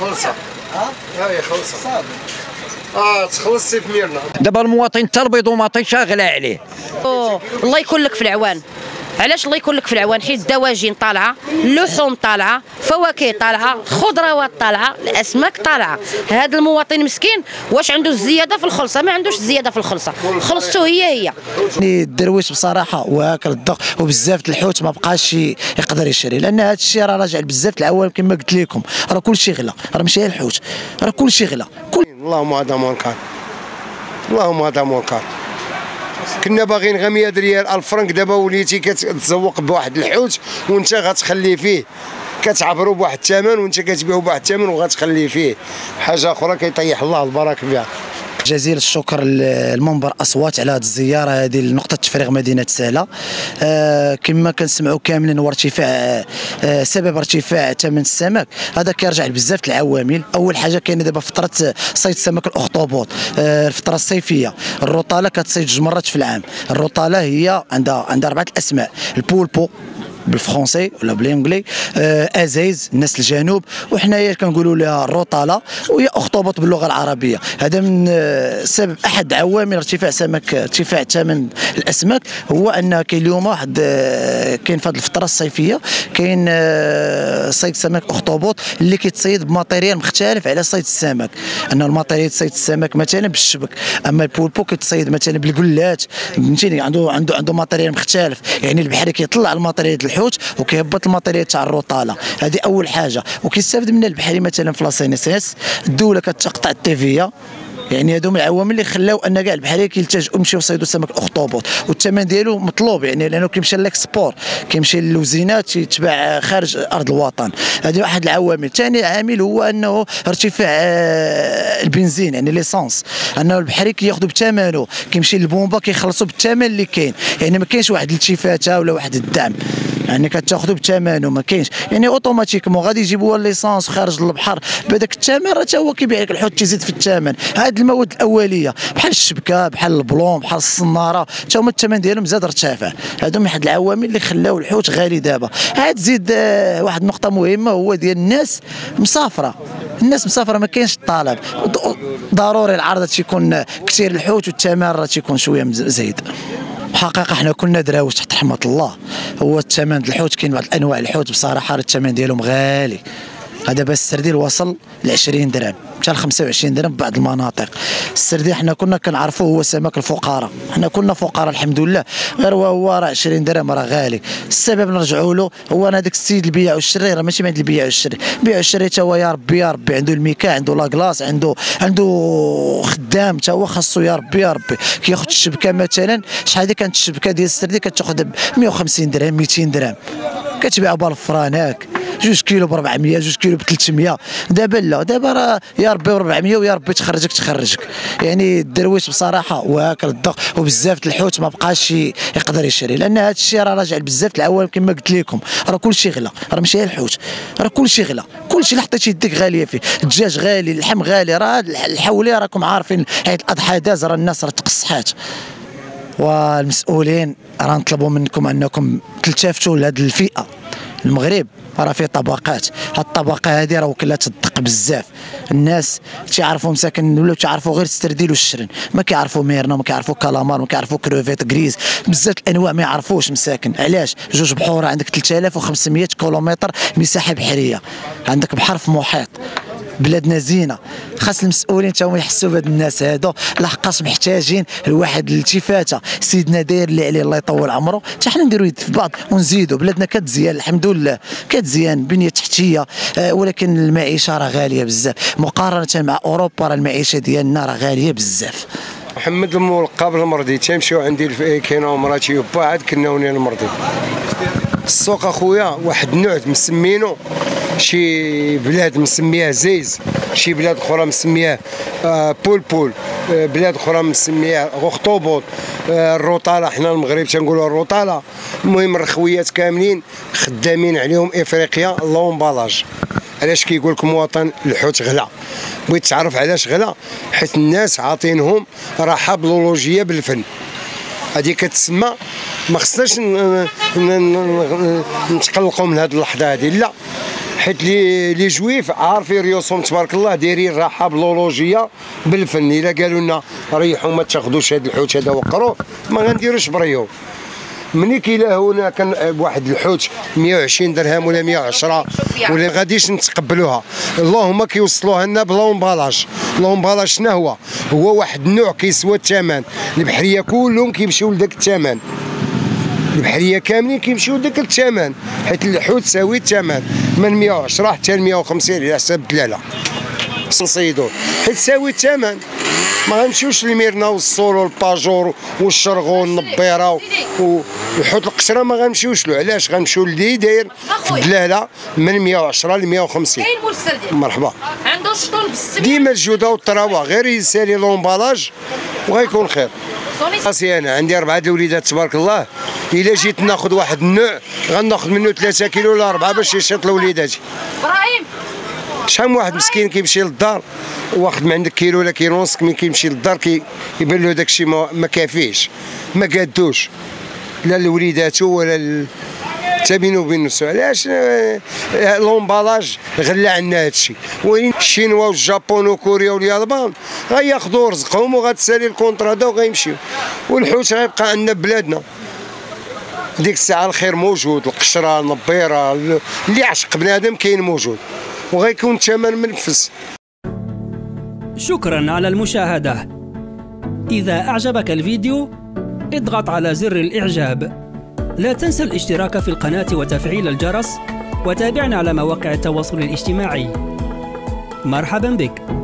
خلصة هاي خلصة تخلص سيف ميرنا. دابا المواطن حتى البيضوماطي شاغله عليه. الله يكون لك في العوان. علاش الله يكون لك في العوان؟ حيت الدواجن طالعه، اللحوم طالعه، فواكه طالعه، خضروات طالعه، الاسماك طالعه. هذا المواطن مسكين واش عنده الزياده في الخلصه؟ ما عندوش الزياده في الخلصه، خلصته هي. الدرويش بصراحه واكل الدق وبزاف الحوت ما بقاش يقدر يشري، لان هذا الشيء راه راجع بزاف العوام كما قلت لكم، راه كلشي غلا، راه ماشي الحوت، راه كلشي غلا. اللهم هذا منكر، اللهم هذا منكر. كنا باغيين غير 100 ريال 1000 فرنك، دابا وليتي كتزوق بواحد الحوت وانت غتخلي فيه، كتعبروا بواحد الثمن وانت كتبيعوا بواحد الثمن وغتخلي فيه. حاجه اخرى كيطيح الله البركه فيها. جزيل الشكر المنبر اصوات على هذه الزياره هذه لنقطه تفريغ مدينه سهله. كما كنسمعوا كاملين هو ارتفاع سبب ارتفاع ثمن السمك، هذا كيرجع لبزاف العوامل. اول حاجه كاينه دابا فتره صيد السمك الاخطبوط، الفتره الصيفيه. الرطاله كتصيد 2 مرات في العام. الرطاله هي عندها 4 الاسماء: البولبو بالفرنسي ولا بالانجلي، ازايز الناس الجنوب، وحنايا كنقولوا لها الرطاله، وهي اخطبوط باللغه العربيه. هذا من سبب احد عوامل ارتفاع ثمن الاسماك، هو ان كاين اليوم واحد كاين في هذه الفتره الصيفيه كاين صيد سمك اخطبوط اللي كيتصيد بماتيريال مختلف على صيد السمك. ان الماتيريال صيد السمك مثلا بالشبك، اما البولبو كيتصيد مثلا بالقلات، فهمتيني، عنده ماتيريال مختلف. يعني البحري كيطلع الماتيريال الحوت وكيهبط الماتيريال تاع الرطاله. هذه اول حاجه، وكيستافد منها البحري مثلا في لاسينيسيس. الدوله كتقطع التيفيه. يعني هادو من العوامل اللي خلاو ان كاع البحريه كيلتجؤوا يمشيو يصيدوا سمك الاخطبوط، والثمن ديالو مطلوب، يعني لانه كيمشي للاكسبور، كيمشي للوزينات، يتباع خارج ارض الوطن. هذه واحد العوامل. ثاني عامل هو انه ارتفاع البنزين، يعني ليسانس، انه البحري كياخذوا بثمنه، كيمشي للبومبا كيخلصوا بالثمن اللي كاين. يعني ما كاينش واحد الالتفاته ولا واحد الدعم، يعني كتاخذوا بثمنه، ما كاينش يعني اوتوماتيكمون غادي يجيبوا الليسانس خارج البحر بهذاك الثمن، راه حتى هو كيبيع لك الحوت تيزيد في الثمن. هاد المواد الاوليه بحال الشبكه، بحال البلون، بحال الصناره، حتى هما الثمن ديالهم زاد ارتفع. هادو من احد العوامل اللي خلاو الحوت غالي دابا. عاد تزيد واحد النقطه مهمه، هو ديال الناس مسافره. الناس مسافره، ما كاينش الطلب، ضروري العرض تيكون كثير الحوت والثمن راه تيكون شويه زايد. الحقيقه حنا كنا دراوش تحت رحمه الله. هو الثمن الحوت كاين بعض انواع الحوت بصراحه الثمن ديالهم غالي. هذا بس السرديل وصل ل 20 درهم حتى ل 25 درهم في بعض المناطق. السرديل حنا كنا كنعرفوه هو سمك الفقراء، حنا كنا فقراء الحمد لله، غير هو راه 20 درهم راه غالي. السبب نرجعوا له هو انا هذاك السيد البيع والشري، راه ماشي من عند البيع والشري. البيع والشري حتى هو يا ربي يا ربي، عنده الميكا، عنده لاكلاص، عنده خدام، حتى هو خاصو يا ربي يا ربي. كياخذ الشبكه مثلا، شحال هذه كانت الشبكه ديال السرديل كتاخذ ب 150 درهم 200 درهم، كتبيع بالفراناك 2 كيلو ب 400، 2 كيلو ب 300. دابا لا، دابا راه يا ربي 400 ويا ربي تخرجك. يعني الدرويش بصراحه واكل الدق وبزاف الحوت ما بقاش يقدر يشري، لان هذا الشيء راه راجع بزاف العوام كما قلت لكم، راه كلشي غلا، راه ماشي الحوت، راه كلشي غلا، كلشي اللي حطيتي يديك غاليه فيه. الدجاج غالي، اللحم غالي، راه الحولي راكم عارفين عيد الاضحى داز، راه الناس راه تقصحات. والمسؤولين راه نطلبوا منكم انكم تلتفتوا لهذه الفئه. المغرب راه فيه طبقات، هاد الطبقه هذه راه وكلها تدق بزاف. الناس تيعرفوا مساكن ولاو تيعرفوا غير السرديل والشرن، ما كيعرفوا ميرنا، ما كيعرفوا كالامار، ما كيعرفوا كروفيت غريز، بزاف الانواع ما يعرفوش مساكن. علاش؟ جوج بحور، عندك 3500 كيلومتر مساحه بحريه، عندك بحر في محيط. بلادنا زينه، خاص المسؤولين تا هما يحسوا بهاد الناس هادو، لحقاش محتاجين لواحد الالتفاته. سيدنا داير اللي عليه الله يطول عمره، حتى حنا نديروا يد في بعض ونزيدوا. بلادنا كتزيان الحمد لله، كتزيان بنيه تحتيه، ولكن المعيشه راه غاليه بزاف مقارنه مع اوروبا. راه المعيشه ديالنا راه غاليه بزاف. محمد الملقب المرضي، تيمشيو عندي كاين مراتي وبا عاد كناوني المرضي. السوق اخويا واحد النوع مسمينو، شي بلاد مسمياه زيز، شي بلاد اخرى مسمياه بول، بلاد اخرى مسمياه اخطبوط، الرطاله، حنا المغرب تنقولوا الرطاله. المهم الرخويات كاملين خدامين عليهم افريقيا اللهم بالاج. علاش كيقول لك مواطن الحوت غلا؟ بغيت تعرف علاش غلا؟ حيت الناس عاطينهم راحه بيولوجيه بالفن. هذه كتسمى، ما خصناش نتقلقوا من هذه اللحظه هذه، لا، حيت لي جويف عارفين ريوسهم تبارك الله، دايرين راحه بلولوجيه بالفن. الا قالوا لنا ريحوا ما تاخذوش هذا الحوت هذا وقروه، ما غنديروش بريو. ملي كاين هنا كان واحد الحوت 120 درهم ولا 110 ولا غاديش نتقبلوها. اللهم كيوصلوها لنا بلومبالاج. لومبالاج شنو هو؟ هو واحد النوع كيسوى الثمن. البحريه كلهم كيمشيو لذاك الثمن، البحريه كاملين كيمشيو لذاك الثمن، حيت الحوت ساوي الثمن من 110 حتى ل 150 على حسب الدلاله. نصيدو حيت ساوي الثمن. ما غنمشيوش للميرنا والصول والباجور والشرغون والنبيره والحوت القشره، ما غنمشيوش له. علاش؟ غنمشيو للي داير في الدلاله من 110 ل 150. كاين مولسر ديالو مرحبا. عنده الشطون بالسمين ديما الجوده والطراوه، غير يسالي لومبالاج وغيكون خير. راسي انا عندي 4 الوليدات تبارك الله، الا جيت ناخذ واحد النوع غناخذ منه 3 كيلو ولا 4 باش يشيط لوليداتي. ابراهيم شحال من واحد مسكين كيمشي للدار واخد من عندك كيلو ولا كيلو ونص، ملي كيمشي للدار كيبان له داكشي ما كافيش، ما قادوش لا لوليداتو ولا حتى بينو وبين نفسه. علاش؟ لومبالاج غلى عنا هادشي. وين الشينوا والجابون وكوريا واليابان غياخذوا رزقهم وغتسالي الكونطرا دا وغيمشيو، والحوت غيبقى عندنا بلادنا. ديك الساعه الخير موجود، القشره النبيره اللي عشق بنادم كاين موجود، وغيكون الثمن منفس. شكرا على المشاهدة. إذا أعجبك الفيديو اضغط على زر الإعجاب. لا تنسى الاشتراك في القناة وتفعيل الجرس، وتابعنا على مواقع التواصل الاجتماعي. مرحبا بك.